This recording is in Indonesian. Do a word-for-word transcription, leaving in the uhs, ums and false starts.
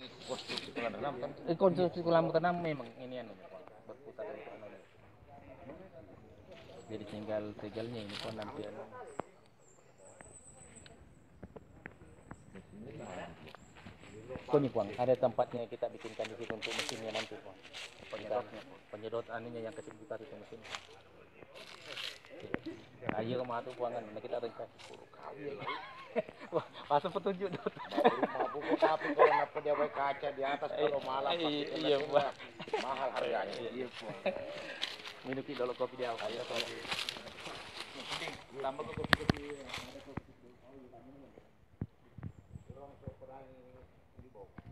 konstruksi kolam renang kan. Eh, konstruksi kolam renang memang ini anu berputar itu anu. Jadi tinggal regalnya ini pun nanti anu. Kau nih Bang, ada tempatnya kita bikinkan di situ untuk mesinnya nanti Bang. Penyedotnya, penyedot anunya yang kecil putar itu mesin. Ayo ke matu buangan, nah kita rencana sepuluh kali. Wah, pasang petunjuk dot. Rumah buku tapi kalau napa dia pakai kaca di atas kalau malam pakai Iya, Bang. mahal harganya. Iya, Bang. Minum dulu kopi dia. Ayo, tambah ke kopi-kopi.